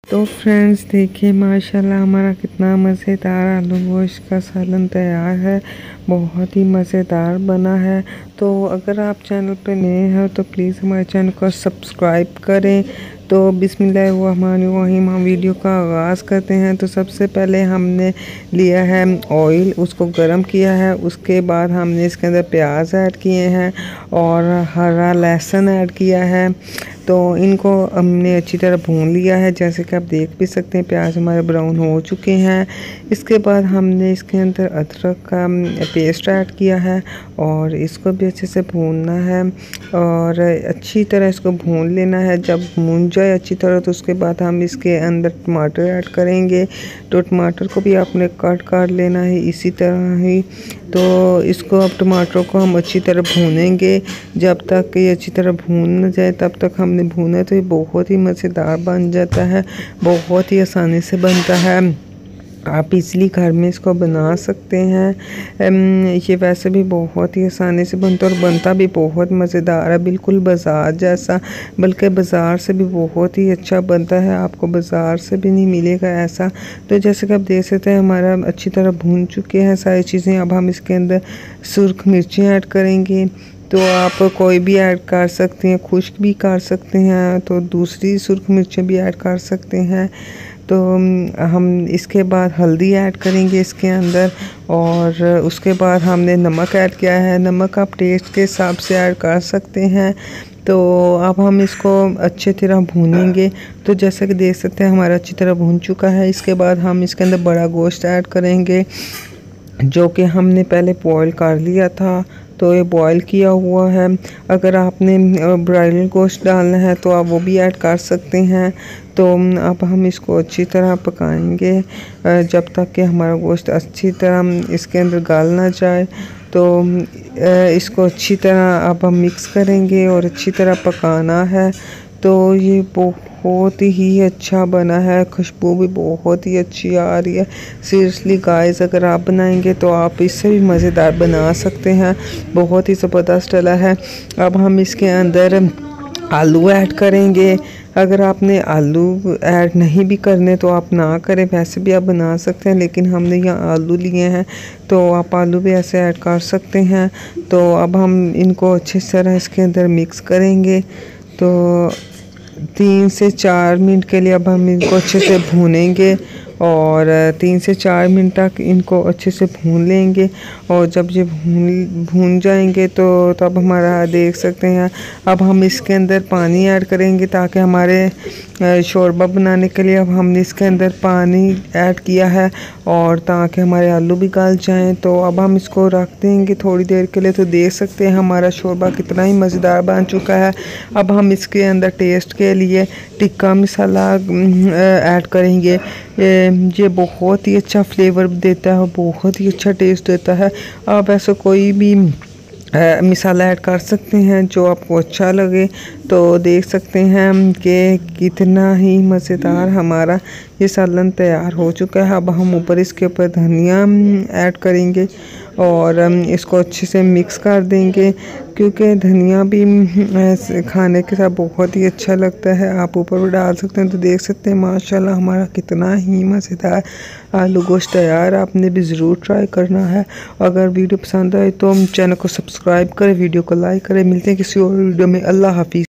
तो फ्रेंड्स देखिए माशाल्लाह हमारा कितना मज़ेदार आलू गोश्त का सालन तैयार है। बहुत ही मज़ेदार बना है। तो अगर आप चैनल पे नए हैं तो प्लीज़ हमारे चैनल को सब्सक्राइब करें। तो बिस्मिल्लाहिर्रहमानिर्रहीम हम वीडियो का आगाज़ करते हैं। तो सबसे पहले हमने लिया है ऑयल, उसको गर्म किया है। उसके बाद हमने इसके अंदर प्याज ऐड किए हैं और हरा लहसुन ऐड किया है। तो इनको हमने अच्छी तरह भून लिया है। जैसे कि आप देख भी सकते हैं प्याज हमारे ब्राउन हो चुके हैं। इसके बाद हमने इसके अंदर अदरक का पेस्ट ऐड किया है और इसको भी अच्छे से भूनना है और अच्छी तरह इसको भून लेना है। जब भून जाए अच्छी तरह तो उसके बाद हम इसके अंदर टमाटर ऐड करेंगे। तो टमाटर को भी आपने काट लेना है इसी तरह ही। तो इसको अब टमाटर को हम अच्छी तरह भूनेंगे। जब तक ये अच्छी तरह भून न जाए तब तक हमने भूना। तो ये बहुत ही मज़ेदार बन जाता है, बहुत ही आसानी से बनता है। आप इजली घर में इसको बना सकते हैं। ये वैसे भी बहुत ही आसानी से बनता है और बनता भी बहुत मज़ेदार है, बिल्कुल बाज़ार जैसा, बल्कि बाज़ार से भी बहुत ही अच्छा बनता है। आपको बाज़ार से भी नहीं मिलेगा ऐसा। तो जैसे कि आप देख सकते हैं हमारा अच्छी तरह भून चुके हैं सारी चीज़ें। अब हम इसके अंदर सुर्ख मिर्चें ऐड करेंगे। तो आप कोई भी ऐड कर सकते हैं, खुश्क भी कर सकते हैं, तो दूसरी सुर्ख मिर्चें भी ऐड कर सकते हैं। तो हम इसके बाद हल्दी ऐड करेंगे इसके अंदर और उसके बाद हमने नमक ऐड किया है। नमक आप टेस्ट के हिसाब से ऐड कर सकते हैं। तो अब हम इसको अच्छी तरह भूनेंगे। तो जैसा कि देख सकते हैं हमारा अच्छी तरह भून चुका है। इसके बाद हम इसके अंदर बड़ा गोश्त ऐड करेंगे जो कि हमने पहले बॉईल कर लिया था। तो ये बॉईल किया हुआ है। अगर आपने ब्रायलर गोश्त डालना है तो आप वो भी ऐड कर सकते हैं। तो अब हम इसको अच्छी तरह पकाएंगे जब तक कि हमारा गोश्त अच्छी तरह इसके अंदर गल ना जाए। तो इसको अच्छी तरह अब हम मिक्स करेंगे और अच्छी तरह पकाना है। तो ये बहुत ही अच्छा बना है, खुशबू भी बहुत ही अच्छी आ रही है। सीरियसली गाइस, अगर आप बनाएंगे तो आप इससे भी मज़ेदार बना सकते हैं। बहुत ही ज़बरदस्त डला है। अब हम इसके अंदर आलू ऐड करेंगे। अगर आपने आलू ऐड नहीं भी करने तो आप ना करें, वैसे भी आप बना सकते हैं, लेकिन हमने यहाँ आलू लिए हैं तो आप आलू भी ऐसे ऐड कर सकते हैं। तो अब हम इनको अच्छी तरह इसके अंदर मिक्स करेंगे। तो 3 से 4 मिनट के लिए अब हम इनको अच्छे से भूनेंगे और 3 से 4 मिनट तक इनको अच्छे से भून लेंगे। और जब ये भून जाएंगे तो तब हमारा देख सकते हैं अब हम इसके अंदर पानी ऐड करेंगे ताकि हमारे शोरबा बनाने के लिए अब हमने इसके अंदर पानी ऐड किया है और ताकि हमारे आलू भी गल जाएं। तो अब हम इसको रख देंगे थोड़ी देर के लिए। तो देख सकते हैं हमारा शोरबा कितना ही मज़ेदार बन चुका है। अब हम इसके अंदर टेस्ट के लिए टिक्का मसाला ऐड करेंगे। ये बहुत ही अच्छा फ्लेवर देता है और बहुत ही अच्छा टेस्ट देता है। आप ऐसा कोई भी मसाला ऐड कर सकते हैं जो आपको अच्छा लगे। तो देख सकते हैं कि कितना ही मज़ेदार हमारा ये सालन तैयार हो चुका है। अब हम ऊपर इसके ऊपर धनिया ऐड करेंगे और इसको अच्छे से मिक्स कर देंगे क्योंकि धनिया भी खाने के साथ बहुत ही अच्छा लगता है। आप ऊपर भी डाल सकते हैं। तो देख सकते हैं माशाल्लाह हमारा कितना ही मज़ेदार आलू गोश्त तैयार। आपने भी ज़रूर ट्राई करना है। अगर वीडियो पसंद आए तो चैनल को सब्सक्राइब करें, वीडियो को लाइक करें। मिलते हैं किसी और वीडियो में। अल्लाह हाफिज़।